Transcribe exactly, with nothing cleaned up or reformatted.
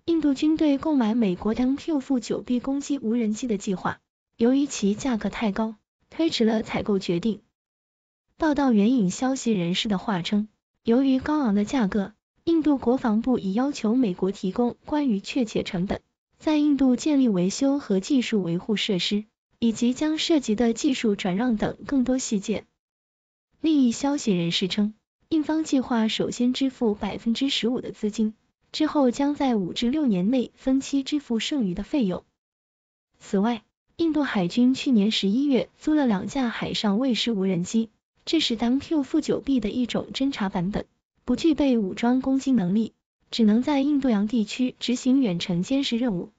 印度军队购买美国 M Q 九 B 攻击无人机的计划，由于其价格太高，推迟了采购决定。报道援引消息人士的话称，由于高昂的价格，印度国防部已要求美国提供关于确切成本，在印度建立维修和技术维护设施，以及将涉及的技术转让等更多细节。另一消息人士称，印方计划首先支付 百分之十五 的资金，之后将在五至六年内分期支付剩余的费用。此外，印度海军去年十一月租了两架海上卫士无人机，这是 M Q 九 B 的一种侦察版本，不具备武装攻击能力，只能在印度洋地区执行远程监视任务。